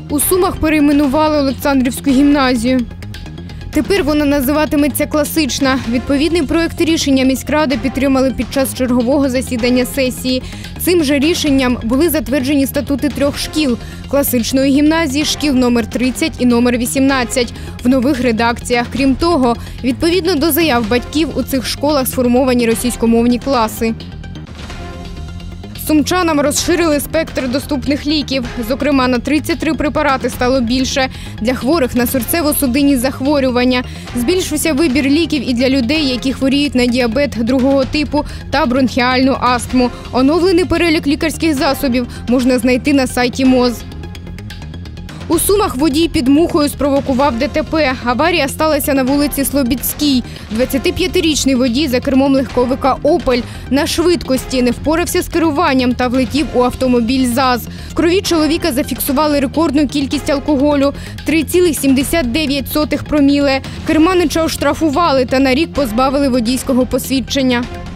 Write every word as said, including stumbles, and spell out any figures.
У Сумах перейменували Олександрівську гімназію. Тепер вона називатиметься «Класична». Відповідний проєкт рішення міськради підтримали під час чергового засідання сесії. Цим же рішенням були затверджені статути трьох шкіл – класичної гімназії, шкіл номер тридцять і номер вісімнадцять в нових редакціях. Крім того, відповідно до заяв батьків, у цих школах сформовані російськомовні класи. Сумчанам розширили спектр доступних ліків. Зокрема, на тридцять три препарати стало більше. Для хворих на серцево-судинні захворювання. Збільшився вибір ліків і для людей, які хворіють на діабет другого типу та бронхіальну астму. Оновлений перелік лікарських засобів можна знайти на сайті МОЗ. У Сумах водій під Мухою спровокував ДТП. Аварія сталася на вулиці Слобідській. двадцятип'ятирічний водій за кермом легковика «Опель» на швидкості не впорався з керуванням та влетів у автомобіль ЗАЗ. В крові чоловіка зафіксували рекордну кількість алкоголю – три цілих сімдесят дев'ять сотих проміле. Керманича оштрафували та на рік позбавили водійського посвідчення.